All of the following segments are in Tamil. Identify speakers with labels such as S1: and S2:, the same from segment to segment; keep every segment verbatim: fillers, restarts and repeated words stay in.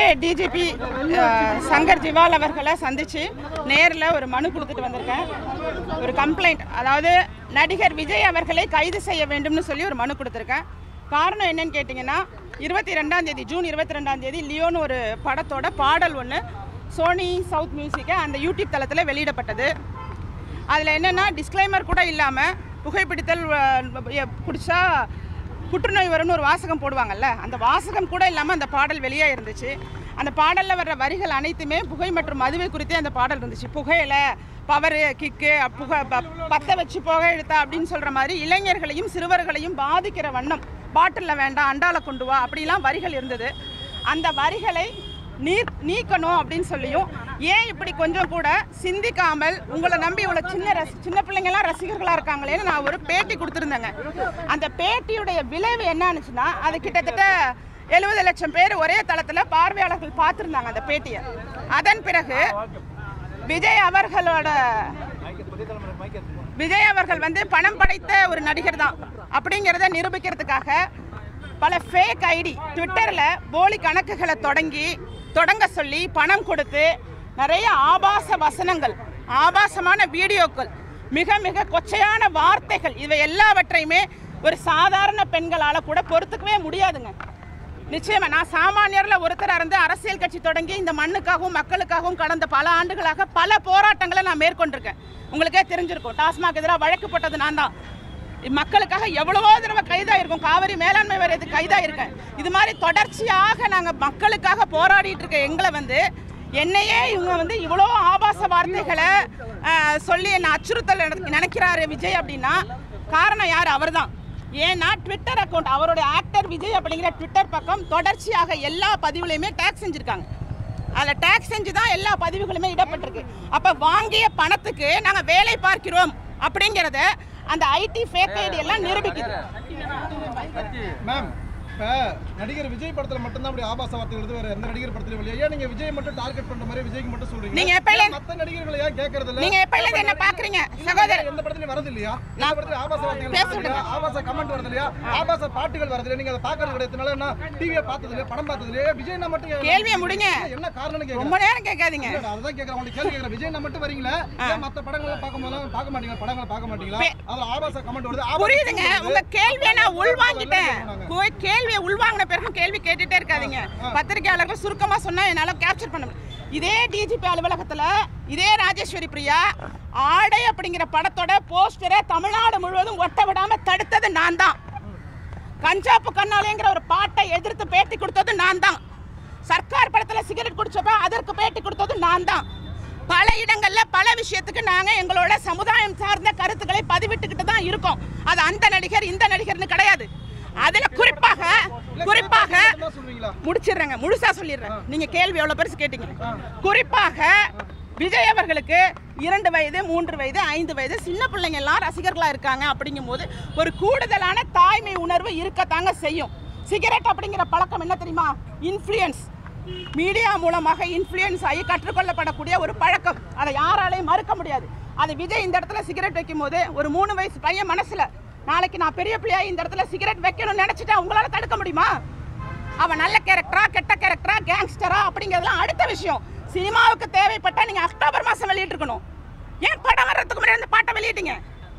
S1: டிஜிபி சங்கர் ஜிவால் அவர்களை சந்தித்து நேரில் ஒரு மனு கொடுத்துட்டு வந்திருக்கேன். ஒரு கம்ப்ளைண்ட், அதாவது நடிகர் விஜய் அவர்களை கைது செய்ய வேண்டும்னு சொல்லி ஒரு மனு கொடுத்துருக்கேன். காரணம் என்னன்னு கேட்டிங்கன்னா, இருபத்தி ரெண்டாம் தேதி ஜூன் இருபத்தி ரெண்டாம் தேதி லியோன்னு ஒரு படத்தோட பாடல் ஒன்று சோனி சவுத் மியூசிக்கை அந்த யூடியூப் தளத்தில் வெளியிடப்பட்டது. அதில் என்னென்னா டிஸ்க்ளைமர் கூட இல்லாமல் புகைப்பிடித்தல் குடித்தா புற்றுநோய் வரும்னு ஒரு வாசகம் போடுவாங்கல்ல, அந்த வாசகம் கூட இல்லாமல் அந்த பாடல் வெளியே இருந்துச்சு. அந்த பாடலில் வர்ற வரிகள் அனைத்துமே புகை மற்றும் மதுவை குறித்தே அந்த பாடல் இருந்துச்சு. புகையில பவரு கிக்கு புகை பற்ற வச்சு புகை எடுத்தா அப்படின்னு சொல்கிற மாதிரி இளைஞர்களையும் சிறுவர்களையும் பாதிக்கிற வண்ணம் பாட்டிலில் வேண்டாம் அண்டால கொண்டு வா அப்படிலாம் வரிகள் இருந்தது. அந்த வரிகளை நீ நீக்கணும் அப்படின்னு சொல்லியும் ஏன் இப்படி கொஞ்சம் கூட சிந்திக்காமல் உங்களை நம்பி இவ்வளோ சின்ன ரசி சின்ன பிள்ளைங்கள்லாம் ரசிகர்களாக இருக்காங்களேன்னு நான் ஒரு பேட்டி கொடுத்துருந்தேங்க. அந்த பேட்டியுடைய விளைவு என்னன்னுச்சுன்னா, அது கிட்டத்தட்ட எழுபது லட்சம் பேர் ஒரே தளத்தில் பார்வையாளர்கள் பார்த்துருந்தாங்க அந்த பேட்டியை. அதன் பிறகு விஜய் அவர்களோட விஜய் அவர்கள் வந்து பணம் படைத்த ஒரு நடிகர் தான் அப்படிங்கிறத நிரூபிக்கிறதுக்காக பல ஃபேக் ஐடி ட்விட்டரில் போலி கணக்குகளை தொடங்கி தொடங்க சொல்லி பணம் கொடுத்து நிறைய ஆபாச வசனங்கள், ஆபாசமான வீடியோக்கள், மிக மிக கொச்சையான வார்த்தைகள், இவை எல்லாவற்றையுமே ஒரு சாதாரண பெண்களால் கூட பொறுத்துக்கவே முடியாதுங்க. நிச்சயமாக நான் சாமானியரில் ஒருத்தராக இருந்து அரசியல் கட்சி தொடங்கி இந்த மண்ணுக்காகவும் மக்களுக்காகவும் கடந்த பல ஆண்டுகளாக பல போராட்டங்களை நான் மேற்கொண்டிருக்கேன். உங்களுக்கே தெரிஞ்சிருக்கும், டாஸ்மாக் எதிராக வழக்கு போட்டது நான் தான். மக்களுக்காக எவ்வளவோ தடவை கைதாக இருக்கும், காவிரி மேலாண்மை வாரியத்துக்கு கைதாக இருக்கேன். இது மாதிரி தொடர்ச்சியாக நாங்கள் மக்களுக்காக போராடிட்டு இருக்க எங்களை வந்து என்னையே இவங்க வந்து இவ்வளோ ஆபாச வார்த்தைகளை சொல்லி என்னை அச்சுறுத்தல் நினைக்கிறாரு விஜய் அப்படின்னா காரணம் யார்? அவர் தான். ஏன்னா ட்விட்டர் அக்கௌண்ட், அவருடைய ஆக்டர் விஜய் அப்படிங்கிற ட்விட்டர் பக்கம் தொடர்ச்சியாக எல்லா பதிவுலையுமே டேக் செஞ்சுருக்காங்க. அதில் டேக் செஞ்சு தான் எல்லா பதிவுகளுமே இடப்பட்டிருக்கு. அப்போ வாங்கிய பணத்துக்கு நாங்கள் வேலை பார்க்கிறோம் அப்படிங்கிறத அந்த ஐடி ஃபேக் ஐடி எல்லாம் நிரூபிக்குது.
S2: மேம், இப்போ நடிகர் விஜய் படத்தில் மட்டும்தான் அப்படி ஆபாச வார்த்தை எழுது, வேற எந்த நடிகர் படத்துல இல்லையா? ஏன் நீங்க விஜய் மட்டும் டார்கெட் பண்ற மாதிரி விஜய்க்கு மட்டும் சொல்றீங்க?
S1: நீங்க எப்பையில
S2: மத்த நடிகர்களை ஏன் கேக்குறது இல்ல?
S1: நீங்க எப்பையில என்ன பாக்குறீங்க சகோதரர்?
S2: எந்த படத்துலயும் வரது இல்லையா? எந்த படத்துல ஆபாச வார்த்தைகள் பேசுறீங்க, ஆபாச கமெண்ட் வரது இல்லையா, ஆபாச பாட்டுகள் வரது இல்லையா? நீங்க அதை பாக்குறது கிடையாதுனால என்ன டிவியை பார்த்தது இல்லையா, படம் பார்த்தது இல்லையா? விஜய் நான் மட்டும்
S1: கேள்வியை முடிங்க.
S2: என்ன காரணம்னு கேக்குறேன்.
S1: ரொம்ப நேரம் கேட்காதீங்க.
S2: அதான் கேக்குறேன், உங்களுக்கு கேள்வி கேக்குறேன். விஜய் நான் மட்டும் வரீங்களா, ஏன் மத்த படங்களை பார்க்கும்போது பார்க்க மாட்டீங்க? படங்களை பார்க்க மாட்டீங்களா? அதுல ஆபாச கமெண்ட் வருது.
S1: புரியுதுங்க, உங்க கேள்வியை நான் உள்வாங்கிட்டேன். கேள்வியை உள்வாங்கின பிறகு கேள்வி கேட்டுட்டே இருக்காதீங்க. பத்திரிகையாளர்கள் சுருக்கமா சொன்னா என்னால கேப்சர் பண்ண முடியும். இதே டிஜிபி அலுவலகத்துல இதே ராஜேஸ்வரி பிரியா ஆடை அப்படிங்கிற படத்தோட போஸ்டரை தமிழ்நாடு முழுவதும் ஒட்ட விடாம தடுத்தது நான் தான். கஞ்சாப்பு கண்ணாலேங்கிற ஒரு பாட்டை எதிர்த்து பேட்டி கொடுத்தது நான் தான். சர்க்கார் படத்துல சிகரெட் குடிச்சப்ப அதற்கு பேட்டி கொடுத்தது நான் தான். பல இடங்கள்ல பல விஷயத்துக்கு நாங்க எங்களோட சமுதாயம் சார்ந்த கருத்துக்களை பதிவிட்டுக்கிட்டு தான் இருக்கோம். அது அந்த நடிகர் இந்த நடிகர்னு கிடையாது. அதுல குறிப்பாக குறிப்பாக முடிச்சிடுறேங்க, முழுசா சொல்லிடுறேன். நீங்க கேள்வி எவ்வளவு பெருசு கேட்டீங்க. குறிப்பாக விஜய் அவர்களுக்கு இரண்டு வயது மூன்று வயது ஐந்து வயது சின்ன பிள்ளைங்க எல்லாம் ரசிகர்களா இருக்காங்க. அப்படிங்கும் போது ஒரு கூடுதலான தாய்மை உணர்வு இருக்கத்தாங்க செய்யும். சிகரெட் அப்படிங்கிற பழக்கம் என்ன தெரியுமா? இன்ஃப்ளூயன்ஸ், மீடியா மூலமாக இன்ஃப்ளூயன்ஸ் ஆகி கற்றுக்கொள்ளப்படக்கூடிய ஒரு பழக்கம். அதை யாராலையும் மறுக்க முடியாது. அது விஜய் இந்த இடத்துல சிகரெட் வைக்கும் போது ஒரு மூணு வயசு பையன் மனசுல நாளைக்கு நான் பெரிய பிள்ளையா இந்த இடத்துல சிகரெட் வைக்கணும்னு நினைச்சிட்டா உங்களால தடுக்க முடியுமா? அவன் நல்ல கேரக்டரா கெட்ட கேரக்டரா கேங்ஸ்டரா அப்படிங்கிறதுலாம் அடுத்த விஷயம். சினிமாவுக்கு தேவைப்பட்டா நீங்க அக்டோபர் மாசம் வெளியிட்டு இருக்கணும். ஏன் படம் வர்றதுக்கு முன்னாடி அந்த பாட்டை வெளியிட்டீங்க?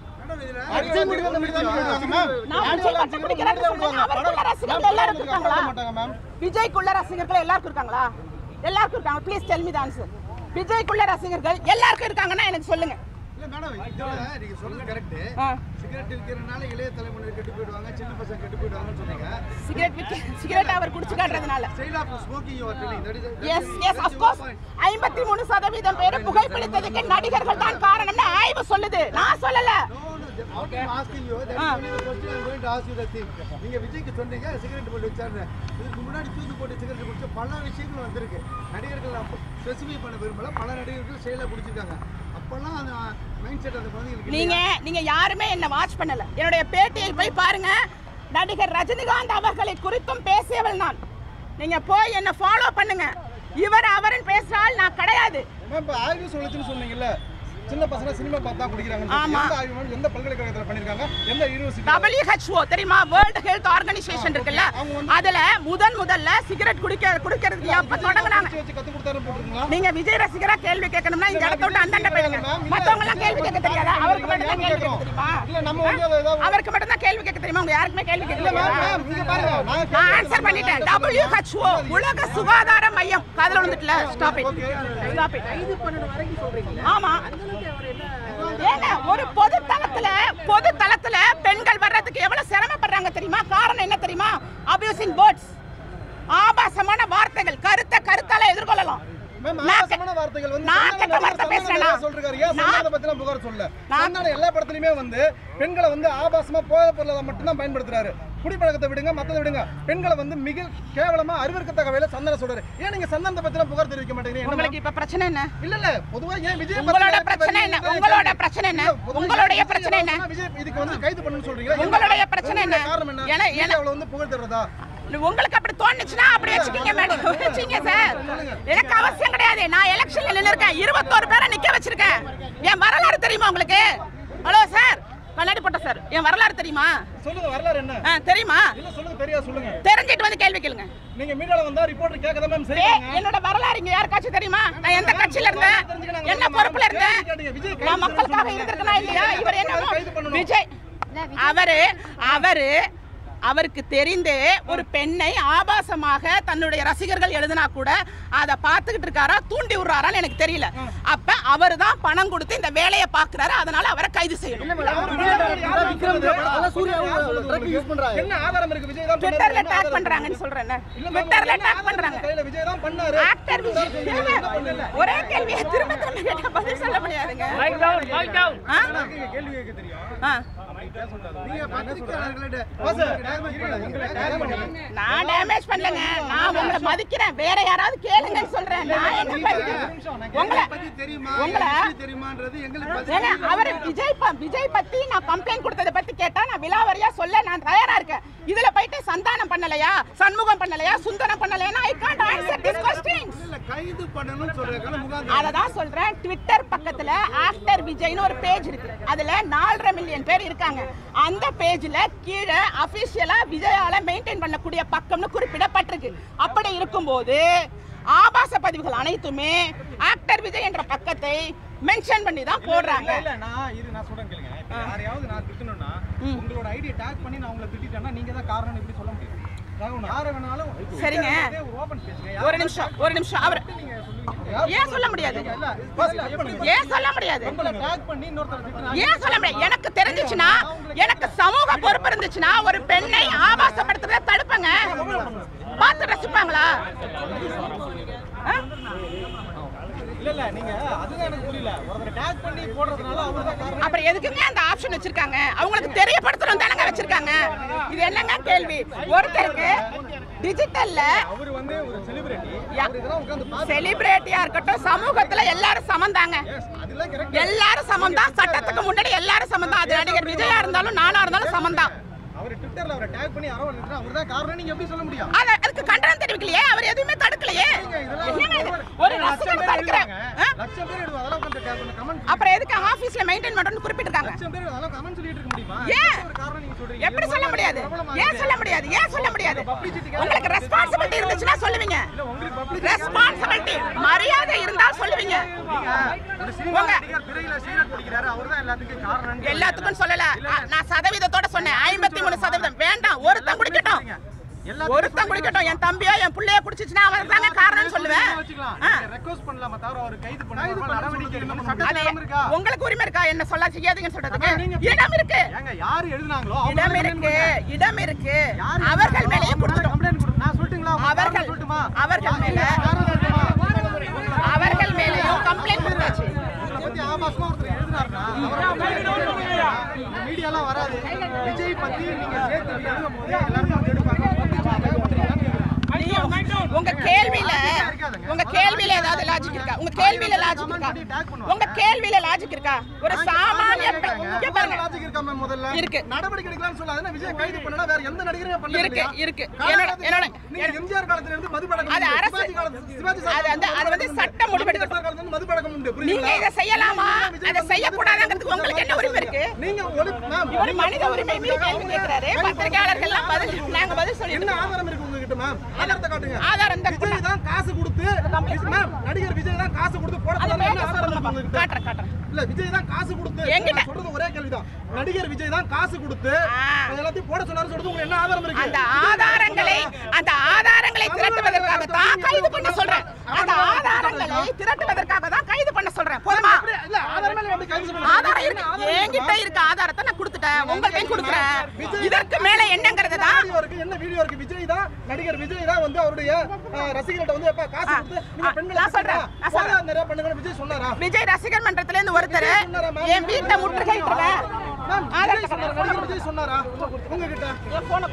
S1: விஜய்க்குள்ள ரசிகர்கள் எல்லாருக்கும் இருக்காங்களா? எல்லாருக்கும் இருக்காங்க. Please tell me the answer. விஜய்க்குள்ள ரசிகர்கள் எல்லாருக்கும் இருக்காங்கன்னா எனக்கு சொல்லுங்க.
S2: நீங்க சொல்றது கரெக்ட். சிகரெட் விக்கிறனால இளைய தலைமுறையினர் கெட்டு போய்டுவாங்க, சின்ன பசங்க கெட்டு போய்டுவாங்கன்னு சொன்னீங்க.
S1: சிகரெட் விக்க சிகரெட் அவர் குடிச்சு காட்டுறதுனால
S2: style of smoking you are telling that is
S1: yes yes of course ஐம்பத்தி மூணு சதவீதம் பேர் புகைப்பிடித்ததுக்கு நடிகர்கள் தான் காரணம்னு ஆய்வு சொல்லுது. நான் சொல்லல.
S2: Okay, asking you that is the question I am going to ask you the thing. நீங்க விஜய்க்கு சொன்னீங்க சிகரெட் போட்டு வச்சாரு. இதுக்கு முன்னாடி தூக்கு போட்டு சிகரெட் குடிச்ச பல விஷயங்கள் வந்திருக்கு. நடிகர்கள் ஸ்பெசிஃபை பண்ண விரும்பல, பல நடிகர்கள் ஸ்டைலா குடிச்சிருக்காங்க. அப்பெல்லாம் அந்த மைண்ட் செட் அந்த குழந்தைகளுக்கு
S1: நீங்க நீங்க யாருமே என்ன வாட்ச் பண்ணல. என்னுடைய பேட்டியை போய் பாருங்க. நடிகர் ரஜினிகாந்த் அவர்களை குறித்தும் பேசியவள் நான். நீங்க போய் என்ன ஃபாலோ பண்ணுங்க. இவர் அவரன் பேசுறால் நான் கிடையாது.
S2: மேம், இப்ப ஆய்வு சொல்லுச்சுன்னு சொன்னீங்கல்ல, சின்ன பசங்க சினிமா பார்த்தா குடிக்கிறாங்க.
S1: ஆமா.
S2: எந்த ஆய்வு எந்த பல்கலைக்கழகத்துல பண்ணிருக்காங்க? எந்த யூனிவர்சிட்டி?
S1: W H O தெரியுமா? வேர்ல்ட் ஹெல்த் ஆர்கனைசேஷன் இருக்குல்ல, அதுல முதன் முதல்ல சிகரெட் குடிக்க குடிக்கிறதுக்கு எப்ப தொடங்குனாங்க?
S2: வச்சு கத்து கொடுத்தாரு போட்டுருங்களா?
S1: நீங்க விஜய் ரசிகரா கேள்வி கேட்கணும்னா இந்த இடத்த விட்டு அந்தாண்ட போயிடுங்க. மத்தவங்க எல்லாம் கேள்வி கேட்க தெரியாதா? அவருக்கு மட்டும் தான் கேள்வி கேட்க தெரியுமா?
S2: இல்ல நம்ம வந்து ஏதாவது
S1: அவருக்கு மட்டும் தான் கேள்வி கேட்க தெரியுமா? உங்க யாருக்குமே கேள்வி கேட்க தெரியாதா?
S2: மேம் இங்க பாருங்க நான்
S1: நான் ஆன்சர் பண்ணிட்டேன். W H O உலக சுகாதார மையம் காதுல வந்துட்டல. Stop it stop it.
S3: இது பண்ணன வரைக்கும் சொல்றீங்க.
S1: ஆமா.
S3: அந்த அளவுக்கு அவர் என்ன
S1: ஏங்க ஒரு பொது தளத்துல பொது தளத்துல பெண்கள் வர்றதுக்கு எவ்வளவு சிரமப்படுறாங்க தெரியுமா? காரணம் என்ன தெரியுமா? அபியூசிங் வேர்ட்ஸ், ஆபாசமான வார்த்தைகள், கருத்தை கருத்தால எதிர்கொள்ளலாம்.
S2: மேம் ஆபாசமான வார்த்தைகள் வந்து
S1: நான்
S2: சந்தானம்
S1: கெட்ட வார்த்தை
S2: சந்தானம்
S1: பேசுறேனா?
S2: சொல்றாரு. ஏன் சந்தானத்தை பத்தின புகார் சொல்ல? சந்தானம் எல்லா படத்துலயுமே வந்து பெண்களை வந்து ஆபாசமா போதை பொருளை மட்டும் தான் பயன்படுத்துறாரு. குடிப்பழக்கத்தை விடுங்க, மத்ததை விடுங்க. பெண்களை வந்து மிக கேவலமா அறிவிற்கத்தக்க வகையில சந்தானம் சொல்றாரு. ஏன் நீங்க சந்தானத்தை பத்தின புகார் தெரிவிக்க மாட்டேங்கிறீங்க?
S1: உங்களுக்கு இப்ப பிரச்சனை என்ன?
S2: இல்ல இல்ல பொதுவா ஏன் விஜய்
S1: உங்களோட பிரச்சனை என்ன? உங்களோட பிரச்சனை என்ன? உங்களுடைய பிரச்சனை என்ன?
S2: விஜய் இதுக்கு வந்து கைது பண்ணனும்னு சொல்றீங்க.
S1: உங்களுடைய பிரச்சனை என்ன?
S2: காரணம் என்ன?
S1: ஏன்னா
S2: ஏன்னா அவளை வந்து புகழ் தர்றதா?
S1: உங்களுக்கு அப்படி தோணுச்சுன்னா அப்படி வச்சுக்கீங்க மேடம். வச்சுங்க சார். எனக்கு அவசியம் கிடையாது. நான் எலெக்ஷன்ல நின்னு இருக்கேன். இருபத்தொரு பேரை நிக்க வச்சிருக்கேன். என் வரலாறு தெரியுமா உங்களுக்கு? ஹலோ சார், கண்ணாடி போட்ட சார், என் வரலாறு தெரியுமா?
S2: சொல்லுங்க வரலாறு என்ன?
S1: ஆ தெரியுமா?
S2: இல்ல சொல்லுங்க தெரியா சொல்லுங்க.
S1: தெரிஞ்சிட்டு வந்து கேள்வி கேளுங்க.
S2: நீங்க மீடியால வந்தா ரிப்போர்ட்டர் கேக்கதா மேம்
S1: ஏய்,
S2: சரிங்க.
S1: என்னோட வரலாறு இங்க யாருக்காச்சும் தெரியுமா? நான் எந்த கட்சியில இருந்தேன், என்ன பொறுப்புல இருந்தேன், நான் மக்களுக்காக இருந்திருக்கனா இல்லையா? இவர் என்ன விஜய் அவரு அவரு அவருக்கு தெரிந்தே ஒரு பெண்ணை ஆபாசமாக தன்னுடைய ரசிகர்கள் எழுதினா கூட அதை பார்த்துக்கிட்டு இருக்காரா, தூண்டி விடுறாரான்னு எனக்கு தெரியல. அப்ப அவர் தான் பணம் கொடுத்து இந்த வேலையை பார்க்கிறாரு. அதனால அவரை கைது செய்யணும்.
S2: என்ன ஆதாரம் இருக்கு? விஜய் தான்
S1: ட்விட்டர்ல டாக் பண்றாங்கன்னு சொல்றேன். ட்விட்டர்ல டாக் பண்றாங்க.
S2: விஜய் தான் பண்ணாரு.
S1: ஆக்டர் விஜய். ஒரே கேள்வியை திரும்ப திரும்ப கேட்டா பதில் சொல்ல முடியாதுங்க.
S3: Mic down mic down.
S2: கேள்வி கேட்க தெரியும்.
S1: ஆ
S2: நீங்க பத்திரிக்கையாளர்களே
S1: நான் டேமேஜ் பண்ணலங்க. நான் உங்களை மதிக்கிறேன். வேற யாராவது கேளுங்கன்னு சொல்றேன். நான் என்ன உங்களை
S2: தெரியுமா
S1: உங்களை
S2: தெரியுமான்றது எங்களுக்கு
S1: ஏங்க அவர் விஜய் ப- விஜய் பத்தி நான் கம்ப்ளைண்ட் கொடுத்ததை பத்தி கேட்டா நான் விலாவரியா சொல்ல நான் தயாரா இருக்கேன். இதுல போயிட்டு சந்தானம் பண்ணலையா, சண்முகம் பண்ணலையா, சுந்தரம் பண்ணலையா, I can't answer this questions.
S2: இல்ல கைது பண்ணனும்னு சொல்றாங்க. முகாந்திரம்
S1: அத தான் சொல்றேன். ட்விட்டர் பக்கத்துல ஆக்டர் விஜய்னு ஒரு பேஜ் இருக்கு. அதுல நாலரை மில்லியன் பேர் இருக்காங்க. அந்த பேஜ்ல கீழே அபிஷியலா விஜயால மெயின்டைன் பண்ணக்கூடிய பக்கம்னு குறிப்பிடப்பட்டிருக்கு. அப்படி இருக்கும்போது ஆபாச பதிவுகள் அனைத்துமே ஆக்டர் விஜய் என்ற பக்கத்தை மென்ஷன் பண்ணி தான் போடுறாங்க.
S2: இல்ல நான் இது நான் சொல்றேன் கேளுங்க. இப்ப யாரையாவது நான் திட்டணும்னா உங்களோட ஐடியை டாக் பண்ணி நான் உங்களை திட்டிட்டேன்னா நீங்க தான் காரணம் இப்படி சொல்ல முடியும். நான் யாரை வேணாலும்
S1: சரிங்க,
S2: ஓபன் பேசுங்க.
S1: ஒரு நிமிஷம் ஒரு நிமிஷம் அவர் ஏன் சொல்ல முடியாது? ஏன் சொல்ல முடியாது?
S2: உங்களை டாக் பண்ணி இன்னொருத்தர திட்டினா
S1: ஏன் சொல்ல முடியாது? எனக்கு தெரிஞ்சிச்சுன்னா, எனக்கு சமூக பொறுப்பு இருந்துச்சுன்னா ஒரு பெண்ணை ஆபாசப்படுத்துறத தடுப்பங்க. பார்த்து ரசிப்பாங்களா?
S2: இல்ல இல்ல நீங்க அதுதான் எனக்கு புரியல. ஒருத்தர டாக் பண்ணி போடுறதுனால அவர்தான் காரணம்.
S1: அப்புறம் எதுக்குங்க அந்த ஆப்ஷன் வச்சிருக்காங்க? அவங்களுக்கு தெரியப்படுத்தணும் தானங்க வச்சிருக்காங்க. இது என்னங்க கேள்வி? ஒருத்தருக்கு டிஜிட்டல்ல
S2: அவர் வந்து ஒரு செலிபிரிட்டி. அவர் இதெல்லாம் உட்கார்ந்து பாத்து
S1: செலிபிரிட்டியா இருக்கட்டும், சமூகத்துல எல்லாரும் சமம் தாங்க.
S2: அதெல்லாம் கரெக்ட்.
S1: எல்லாரும் சமம் தான். சட்டத்துக்கு முன்னாடி எல்லாரும் சமம் தான். அது நடிகர் விஜயா இருந்தாலும் நானா இருந்தாலும் சமம் தான்.
S2: அவர் ட்விட்டர்ல அவரை டாக் பண்ணி யாரோ வந்துட்டா அவர்தான் காரணம் நீங்க எப்படி சொல்ல முடியும்?
S1: அது அதுக்கு கண்டனம் தெரிவிக்கலையே, அவர் எதுவுமே தடுக்கலையே. என்னங்க இது? ஒரு ரசிகர் தடுக்கறாங்க.
S2: லட்சம் பேர் எழுதுவாங்க. அதெல்லாம் உட்கார்ந்து டாக் பண்ண கமெண்ட்
S1: அப்புறம் எதுக்கு ஆபீஸ்ல மெயின்டைன் பண்ணனும்னு குறிப்பிட்டிருக்காங்க?
S2: லட்சம் பேர் அதெல்லாம் கமெண்ட் சொல்லிட்டு இருக்க முடியுமா?
S1: ஏன்
S2: ஒரு காரணம் நீங்க சொல்றீங்க.
S1: எப்படி சொல்ல முடியாது? ஏன் சொல்ல முடியாது? ஏன் சொல்ல முடியாது? உங்களுக்கு ரெஸ்பான்சிபிலிட்டி இருந்துச்சுன்னா சொல்லுவீங்க.
S2: உங்களுக்கு பப்ளிக்
S1: ரெஸ்பான்சிபிலிட்டி மரியாதை இருந்தா சொல்லுவீங்க.
S2: ஒரு சினிமா நடிகர் பிறையில சீரட் பிடிக்கிறாரு. அவர்தான் எல்லாத்துக்கும் காரணம்.
S1: எல்லாத்துக்கும் சொல்லல. நான் சதவீதத்தோட சொன்னேன். ஐம்பத்தி மூணு சதவீதம் வேண்டாம். ஒருத்தன் குடிக்கட்டும். ஒருத்தன் குடிக்கட்டும். என் தம்பியோ என் புள்ளையோ குடிச்சிச்சுன்னா அவர் தாங்க காரணம்னு சொல்லுவேன்.
S2: ரெக்வெஸ்ட் பண்ணலாமா தவிர அவர் கைது பண்ண நடவடிக்கை எடுக்கணும்.
S1: அது
S2: சட்டத்துல இடம் இருக்கா?
S1: உங்களுக்கு உரிமை இருக்கா என்ன சொல்ல செய்யாதீங்கன்னு சொல்றதுக்கு? இடம் இருக்கு.
S2: ஏங்க யார் எழுதுனாங்களோ
S1: இடம் இருக்கு. இடம் இருக்கு. அவர்கள் மேலேயே கொடுத்துட்டோம்.
S2: கம்ப்ளைன்ட் கொடு. நான் சொல்லட்டுங்களா?
S1: அவர்கள்
S2: சொல்லட்டுமா?
S1: அவர்கள் மேல அவர்கள் மேலேயும் கம்ப்ளைண்ட் கொடுத்தாச்சு.
S2: உங்களை பத்தி ஆபாசமா ஒருத்தர் எழுதுனாருன்னா மீடியாலாம் வராது. விஜய் பத்தி நீங்க சேர்த்து எழுதும் போது எல்லாரும் வந்து எடுப்பாங்க.
S1: உங்க கேள்வியில உங்க கேள்வியில ஏதாவது லாஜிக் இருக்கா? உங்க கேள்வியில லாஜிக் இருக்கா? உங்க கேள்வியில லாஜிக் இருக்கா? ஒரு சாமானிய இங்க பாருங்க.
S2: லாஜிக் இருக்கா மேம்? முதல்ல
S1: இருக்கு.
S2: நடவடிக்கை எடுக்கலாம்னு சொல்லாதே. விஜய் கைது பண்ணனா வேற எந்த நடிகரையும் பண்ணல.
S1: இருக்கு இருக்கு. என்னோட என்னோட
S2: நீங்க எம்ஜிஆர் காலத்துல இருந்து மதுபழக்கம்.
S1: அது அரசு
S2: சிவாஜி காலத்துல சிவாஜி
S1: அது அந்த அது வந்து சட்டம் முடிவெடுக்கணும்.
S2: காலத்துல இருந்து மதுபழக்கம் உலகம் உண்டு.
S1: நீங்க
S2: புரியுதுங்களா?
S1: இதை செய்யலாமா அதை செய்யக்கூடாதுங்கிறதுக்கு உங்களுக்கு என்ன உரிமை இருக்கு?
S2: நீங்க ஒளி மேம்
S1: இவர் மனித உரிமை மீறி கேள்வி கேட்கிறாரு. பத்திரிகையாளர்கள் எல்லாம் பதில் நாங்க பதில்
S2: என்ன
S1: சொல்லிட்டோம்.
S2: ஆதாரம் இருக்கு உங்ககிட்ட மேம்? ஆதாரத்தை காட்டுங்க.
S1: ஆதாரம் இந்த
S2: விஜய் தான் காசு கொடுத்து மேம் நடிகர் விஜய் தான் காசு கொடுத்து போட
S1: அது
S2: போறாரு. என்ன
S1: பேச
S2: ஆதாரம் இருக்கு
S1: சொல்லுங்க.
S2: உங்ககிட்ட?
S1: காட்டுறேன் காட்டுறேன்.
S2: இல்ல விஜய் தான் காசு கொடுத்து
S1: என்கிட்ட.
S2: நான் சொல்றது ஒரே கேள்விதான். நடிகர் விஜய் தான் காசு கொடுத்து
S1: ஆ.
S2: எல்லாத்தையும் போட சொன்னாரு சொல்றது உங்களுக்கு என்ன ஆதாரம் இருக்கு?
S1: அந்த ஆதாரங்களை அந்த ஆதாரங்களை திரட்டுவதற்காக தான் கைது பண்ண சொல்றேன். அந்த ஆதாரங்களை திரட்டுவதற்காக தான் கைது பண்ண சொல்றேன். போதுமா?
S2: இல்ல ஆதாரமே இல்ல வந்து கைது பண்ணுங்க.
S1: ஆதாரம் இருக்கு. என்கிட்ட இருக்க ஆதாரத்தை நான் கொடுத்துட்டேன். உங்கள்கிட்ட கொடுக்குறேன். இதற்கு மேல என்னங்கிறது தான்
S2: வீடியோ இருக்கு. என்ன வீடியோ இருக்கு? விஜய் தான் நடிகர் விஜய் தான் வந்து அவருடைய அஹ், ரசிகர்கிட்ட வந்து எப்ப காசு கொடுத்து நீங்க
S1: ஆ,
S2: பெண்களை
S1: நான் சொல்றேன். நான் சொல்றேன்.
S2: போதா நிறைய பண்ணுங்கன்னு விஜய் சொன்னாரா?
S1: விஜய் ரசிகர் மன்றத்துல இருந்து ஒருத்தர் என் வீட்டை முற்றுகையிட்டுறேன்.
S2: மேம்
S1: ஆதாரத்தை
S2: விஜய் சொன்னாரா? நடிகர் விஜய் சொன்னாரா உங்ககிட்ட?
S1: என் போனை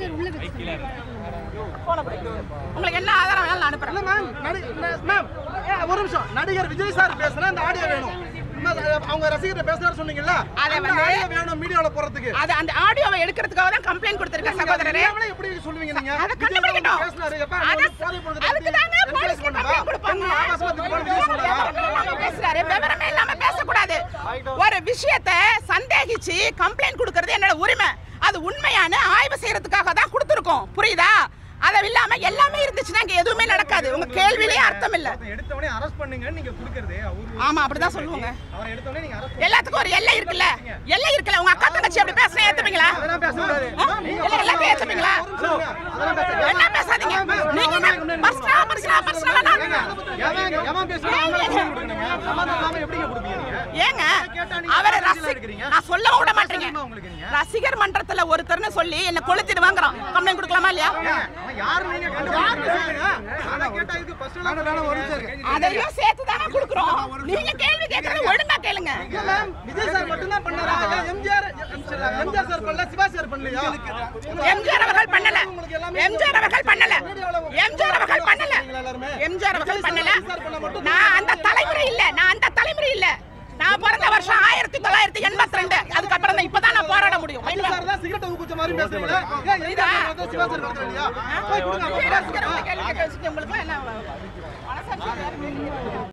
S1: போனை உங்களுக்கு என்ன ஆதாரம் வேணாலும் நான் அனுப்புறேன்.
S2: இல்ல மேம் நடி மேம் ஏ, ஒரு நிமிஷம் நடிகர் விஜய் சார் பேசுனா அந்த ஆடியோ வேணும். மேம், அவங்க ரசிகர்கிட்ட பேசுறாரு சொன்னீங்கல்ல
S1: அதை
S2: அந்த
S1: வந்து-
S2: ஆடியோ வேணும் மீடியால போறதுக்கு.
S1: அது அந்த ஆடியோவை எடுக்கிறதுக்காக தான் கம்ப்ளைண்ட் கொடுத்திருக்க சகோதரரே.
S2: நீங்களே எப்படி சொல்லுவீங்க நீங்க?
S1: அதை
S2: விஜய்
S1: கண்டுபிடிக்கட்டும்.
S2: பேசுனாரு எப்ப
S1: அத-
S2: வந்து போதை பொருட்களை
S1: அதுக்கு தாங்க
S2: பத்தி
S1: போலீஸ்க்கு
S2: encourage
S1: கம்ப்ளைண்ட் கொடுப்பாங்க.
S2: பண்ணா? ஆபாசத்துக்கு போன விஜய் சொன்னாரா?
S1: விவரமே இல்லாம பேசுறாரு. விவரமே இல்லாம பேசக்கூடாது. ஒரு விஷயத்தை சந்தேகிச்சு கம்ப்ளைண்ட் கொடுக்கறது என்னோட உரிமை. அது உண்மையான ஆய்வு செய்யறதுக்காக தான் கொடுத்துருக்கோம். புரியுதா? அதை இல்லாம எல்லாமே இருந்துச்சுன்னா இங்க எதுவுமே நடக்காது. உங்க கேள்வியிலே அர்த்தம் இல்ல.
S2: எடுத்தவனே அரெஸ்ட் பண்ணுங்க நீங்க குடுக்குறது அவரு
S1: ஆமா அப்படிதான் சொல்லுவாங்க.
S2: அவரை எடுத்தவனே நீங்க அரெஸ்ட்
S1: எல்லாத்துக்கும் ஒரு எல்லை இருக்குல்ல. எல்லை இருக்குல்ல. உங்க அக்கா தங்கச்சி அப்படி பேசுனா ஏத்துப்பீங்களா?
S2: அதெல்லாம் பேச கூடாது.
S1: ஆ? இல்ல எல்லாத்தையும் ஏத்துப்பீங்களா?
S2: அதெல்லாம் பேச
S1: என்ன பேசாதீங்க. நீங்க என்ன பர்சனலா பர்சனலா பர்சனலா
S2: எவன் எவன் பேசுறான் அவங்களுக்கு கொடுக்கணுங்க. சம்பந்தம் இல்லாம எப்படிங்க கொடுப்பீங்க நீங்க?
S1: ஏங்க அவரை ரசி நான் சொல்ல விட மாட்டேங்க. ரசிகர் மன்றத்துல ஒருத்தர்னு சொல்லி என்ன கொளுத்திட்டு வாங்குறான். கம்ப்ளைண்ட் கொடுக்கலாமா இல்லையா?
S2: அவன் யாரு நீங்க கண்டுபிடிங்க. ஆனா கேட்டா இது பர்சனலா வேணா ஒரு நிமிஷம் இருக்கு.
S1: அதையும் சேர்த்து தானே கொடுக்குறோம். நீங்க கேள்வி கேட்கறது ஒழுங்கா கேளுங்க.
S2: இல்ல மேம் விஜய் சார் மட்டும் தான் பண்ணாரா? எம்ஜிஆர் எம்ஜிஆர் சார் பண்ணல சிவாஜி சார் பண்ணலையா?
S1: எம்ஜிஆர் அவர்கள் பண்ணல. எம்ஜிஆர் அவர்கள் பண்ணல. எம்ஜிஆர் அவர்கள் பண்ணல. எம்ஜிஆர் அவர்கள் பண்ணல. நான் அந்த தலைமுறை இல்ல. நான் அந்த தலைமுறை இல்ல. நான் பிறந்த வருஷம் ஆயிரத்தி தொள்ளாயிரத்தி எண்பத்தி ரெண்டு. அதுக்கப்புறம் தான் இப்பதான் நான் போராட முடியும்.
S2: சார் தான் சிகரெட் ஊக்குச்ச மாதிரி பேசுறீங்க. ஏன் எம்ஜிஆர் சார் வந்து சிவாஜி சார் பண்ணலையா? போய் கொடுங்க.
S1: விஜய் ரசிகர் கேள்வி கேட்க வச்சுட்டு உங்களுக்கு என்ன மனசாட்சி